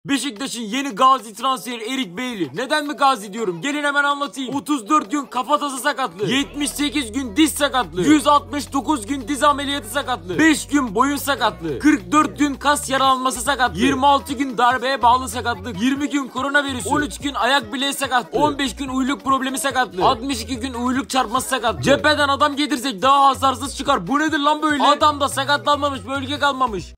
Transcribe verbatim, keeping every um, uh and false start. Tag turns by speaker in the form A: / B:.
A: Beşiktaş'ın yeni Gazi transferi Erik Bailly. Neden mi Gazi diyorum? Gelin hemen anlatayım. otuz dört gün kafatası sakatlığı, yetmiş sekiz gün diz sakatlığı, yüz altmış dokuz gün diz ameliyatı sakatlığı, beş gün boyun sakatlığı, kırk dört gün kas yaralanması sakatlığı, yirmi altı gün darbeye bağlı sakatlık, yirmi gün koronavirüsü, on üç gün ayak bileği sakatlığı, on beş gün uyluk problemi sakatlığı, altmış iki gün uyluk çarpması sakatlığı. Cepheden adam getirsek daha hasarsız çıkar. Bu nedir lan böyle? Adam da sakatlanmamış, bölge kalmamış.